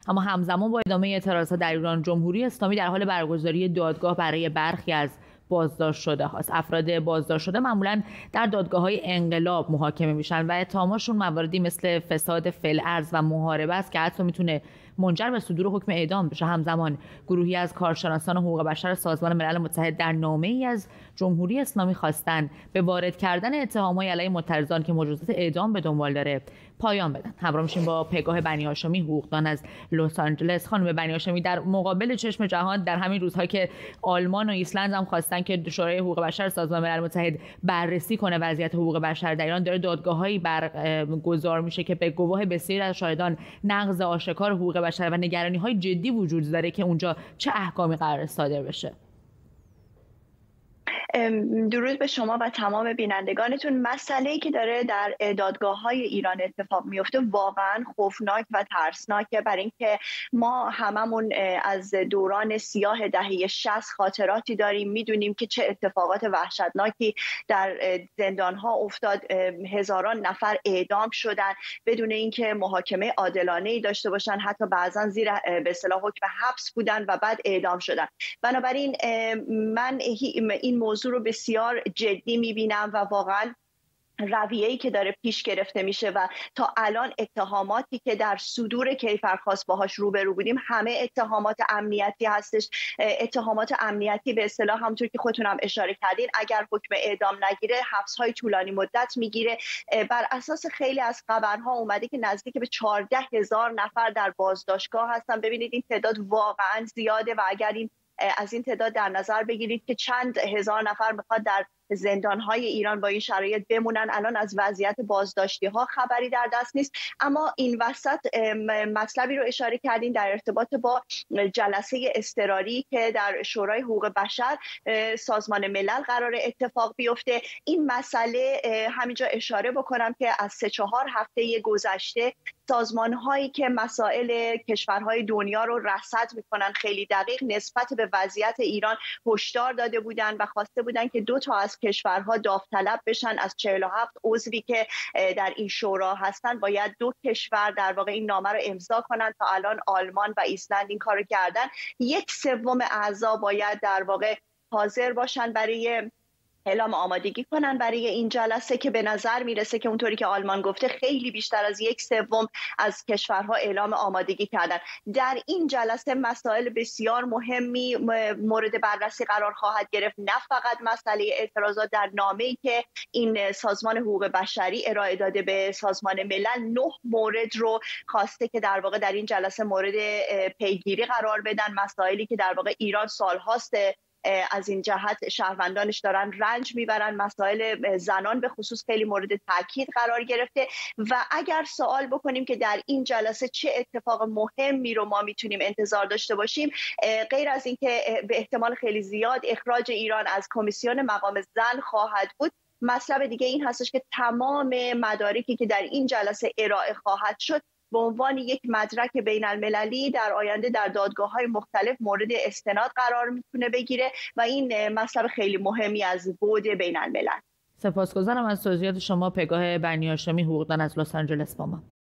اما همزمان با ادامه اعتراضات در ایران، جمهوری اسلامی در حال برگزاری دادگاه برای برخی از بازداشت شده هاست. افراد بازداشت شده معمولا در دادگاه‌های انقلاب محاکمه میشن و اتهامشون مواردی مثل فساد فی‌الارض و محاربه است که حتی میتونه منجر به صدور حکم اعدام بشه. همزمان گروهی از کارشناسان حقوق بشر سازمان ملل متحد در نامه‌ای از جمهوری اسلامی خواستن به وارد کردن اتهام‌های علیه معترضان که مجازات اعدام به دنبال داره پایان بدن. همراه میشیم با پگاه بنی هاشمی، حقوقدان از لس آنجلس. خانم بنی هاشمی، در مقابل چشم جهان در همین روزها که آلمان و ایسلند هم خواستن که شورای حقوق بشر سازمان ملل متحد بررسی کنه وضعیت حقوق بشر در ایران، داره دادگاه‌هایی برگزار میشه که به گواه بسیاری از شاهدان نقض آشکار حقوق بشر و نگرانی‌های جدی وجود داره که اونجا چه احکامی قرار صادر بشه. درود به شما و تمام بینندگانتون. مسئله‌ای که داره در دادگاه‌های ایران اتفاق میفته واقعا خوفناک و ترسناکه، برای اینکه ما هممون از دوران سیاه دهه 60 خاطراتی داریم، میدونیم که چه اتفاقات وحشتناکی در زندان‌ها افتاد. هزاران نفر اعدام شدن بدون اینکه محاکمه عادلانه‌ای داشته باشن، حتی بعضا زیر به اصطلاح حکم حبس بودن و بعد اعدام شدن. بنابراین من این موضوع رو بسیار جدی می‌بینم و واقعا رویه‌ای که داره پیش گرفته میشه و تا الان اتهاماتی که در صدور کیفرخواست باهاش روبرو بودیم همه اتهامات امنیتی هستش. اتهامات امنیتی به اصطلاح همونطور که خودتونم اشاره کردین، اگر حکم اعدام نگیره حبس‌های طولانی مدت میگیره. بر اساس خیلی از خبرها اومده که نزدیک به 14,000 نفر در بازداشتگاه هستن. ببینید این تعداد واقعا زیاده و اگر از این تعداد در نظر بگیرید که چند هزار نفر میخواد در زندان‌های ایران با این شرایط بمونن، الان از وضعیت بازداشتی‌ها خبری در دست نیست. اما این وسط مطلبی رو اشاره کردین در ارتباط با جلسه اضطراری که در شورای حقوق بشر سازمان ملل قرار اتفاق بیفته. این مسئله همینجا اشاره بکنم که از 3-4 هفته گذشته سازمان‌هایی که مسائل کشورهای دنیا رو رصد می‌کنن خیلی دقیق نسبت به وضعیت ایران هشدار داده بودن و خواسته بودن که 2 تا از کشورها داوطلب بشن. از 47 عضوی که در این شورا هستن باید 2 کشور در واقع این نامه رو امضا کنن. تا الان آلمان و ایسلند این کارو کردن. 1/3 اعضا باید در واقع حاضر باشن برای اعلام آمادگی کنن برای این جلسه که به نظر میرسه که اونطوری که آلمان گفته خیلی بیشتر از 1/3 از کشورها اعلام آمادگی کردن. در این جلسه مسائل بسیار مهمی مورد بررسی قرار خواهد گرفت، نه فقط مسئله اعتراضات در نامه‌ای که این سازمان حقوق بشری ارائه داده به سازمان ملل. 9 مورد رو خواسته که در واقع در این جلسه مورد پیگیری قرار بدن، مسائلی که در واقع ایران سال‌هاست از این جهت شهروندانش دارن رنج میبرن. مسائل زنان به خصوص خیلی مورد تاکید قرار گرفته و اگر سوال بکنیم که در این جلسه چه اتفاق مهمی رو ما میتونیم انتظار داشته باشیم، غیر از اینکه به احتمال خیلی زیاد اخراج ایران از کمیسیون مقام زن خواهد بود، مطلب دیگه این هستش که تمام مدارکی که در این جلسه ارائه خواهد شد به عنوان یک مدرک بین المللی در آینده در دادگاه‌های مختلف مورد استناد قرار میتونه بگیره و این مطلب خیلی مهمی از بعد بین الملل. سپاسگزارم از توضیحات شما. پگاه بنی هاشمی، حقوقدان از لس آنجلس با ما.